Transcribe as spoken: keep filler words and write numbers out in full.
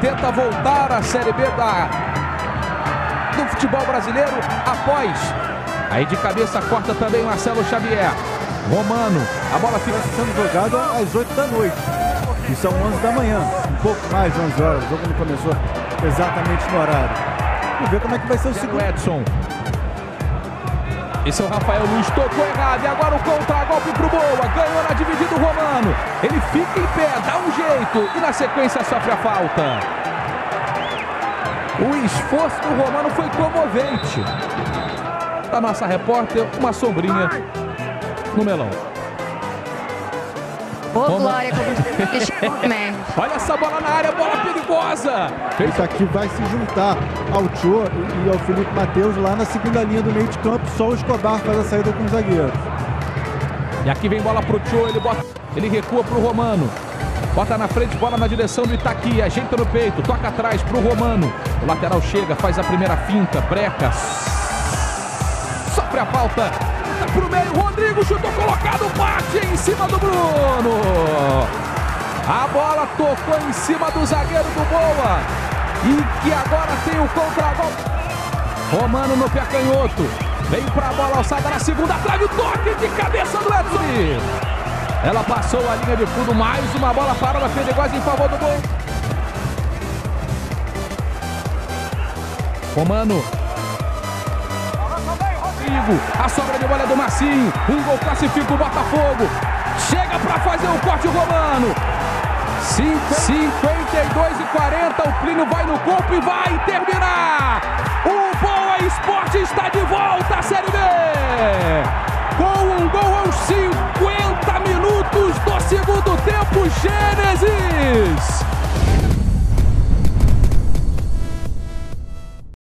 tenta voltar à Série B da, do futebol brasileiro após. Aí de cabeça corta também Marcelo Xavier. Romano, a bola fica sendo jogada às oito da noite. E são onze da manhã, um pouco mais de onze horas. O jogo não começou exatamente no horário. Vamos ver como é que vai ser o segundo. Edson. Esse é o Rafael Luiz, tocou errado. E agora o contra-golpe pro Boa. Ganhou na dividida o Romano. Ele fica em pé, dá um jeito. E na sequência sofre a falta. O esforço do Romano foi comovente. Da nossa repórter, uma sombrinha no melão. Ô, Glória, como... Olha essa bola na área, bola perigosa. Isso aqui vai se juntar ao Tio e ao Felipe Mateus lá na segunda linha do meio de campo. Só o Escobar faz a saída com os zagueiros. E aqui vem bola pro Tio, ele, bota, ele recua pro Romano. Bota na frente, bola na direção do Itaqui, ajeita no peito, toca atrás pro Romano. O lateral chega, faz a primeira finta, breca. Sofre a falta. Pro meio, Rodrigo chutou colocado, bate em cima do Bruno. A bola tocou em cima do zagueiro do Boa. E que agora tem o contra-golpe. Romano no pé canhoto. Veio pra bola alçada na segunda trave. O toque de cabeça do Edson. Ela passou a linha de fundo. Mais uma bola parada perigosa em favor do Boa. Romano. A sobra de bola é do Marcinho. Um gol classifica o Botafogo. Chega para fazer o corte o Romano. cinquenta e dois e quarenta. O Plínio vai no corpo e vai terminar. O Boa Esporte está de volta à Série B. Com um gol aos cinquenta minutos do